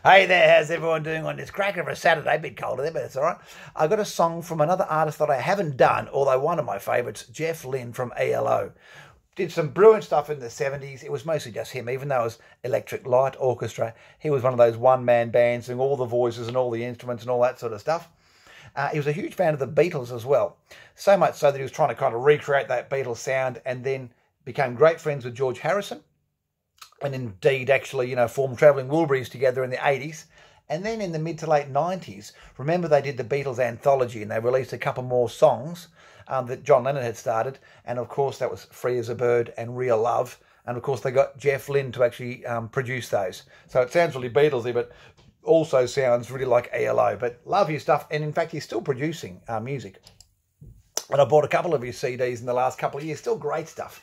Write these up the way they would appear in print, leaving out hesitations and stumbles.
Hey there, how's everyone doing on this cracker of a Saturday? A bit colder there, but it's all right. I got a song from another artist that I haven't done, although one of my favourites, Jeff Lynne from ELO. Did some brilliant stuff in the 70s. It was mostly just him, even though it was Electric Light Orchestra. He was one of those one-man bands doing all the voices and all the instruments and all that sort of stuff. He was a huge fan of the Beatles as well. So much so that he was trying to kind of recreate that Beatles sound, and then became great friends with George Harrison. And indeed actually, formed Travelling Wilburys together in the 80s. And then in the mid to late 90s, remember they did the Beatles anthology and they released a couple more songs that John Lennon had started. And of course, that was Free as a Bird and Real Love. And of course, they got Jeff Lynne to actually produce those. So it sounds really Beatlesy, but also sounds really like ELO. But love his stuff. And in fact, he's still producing music. And I bought a couple of his CDs in the last couple of years. Still great stuff.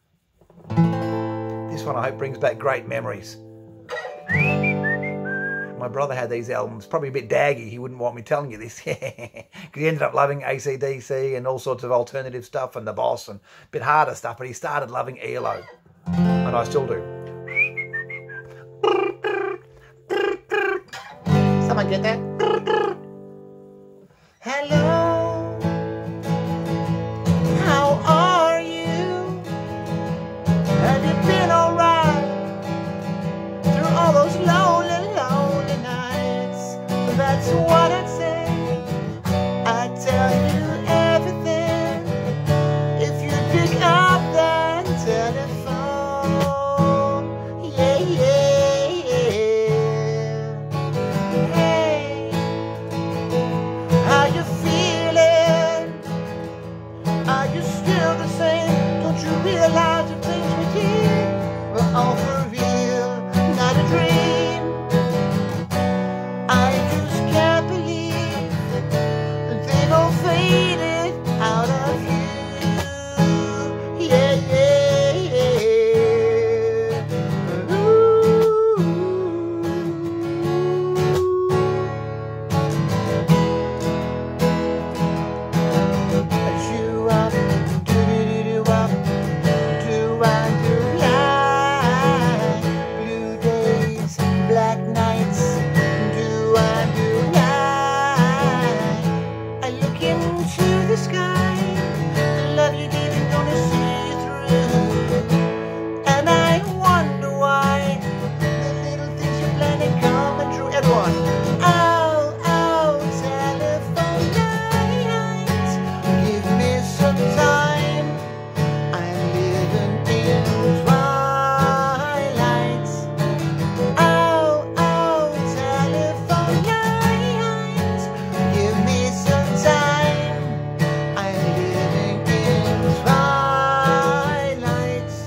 This one I hope brings back great memories. My brother had these albums, probably a bit daggy. He wouldn't want me telling you this. Because he ended up loving AC/DC and all sorts of alternative stuff and The Boss and a bit harder stuff. But he started loving ELO. And I still do. Someone get that? Hello. How are you? Have you been alright through all those lonely, lonely nights? That's what I'd say. I'd tell you everything if you'd pick up that telephone. Yeah, yeah, yeah. Hey, how you feeling? Are you still the same? Don't you realize the things we did were all for real, not a dream? I just can't believe they've all faded out of you. Yeah, yeah, yeah. Ooh. You up, do up, do I do lie? Blue days, black nights, do I do lie? I look into the sky, the love you gave is gonna see through, and I wonder why the little things you plan ain't coming true. Everyone, oh, oh, telephone lines, give me some time. I'm living in twilight. Oh, oh, telephone lines, give me some time. I'm living in twilight.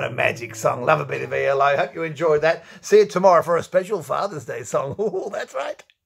a magic song. Love a bit of ELO. Hope you enjoyed that. See you tomorrow for a special Father's Day song. Oh, that's right.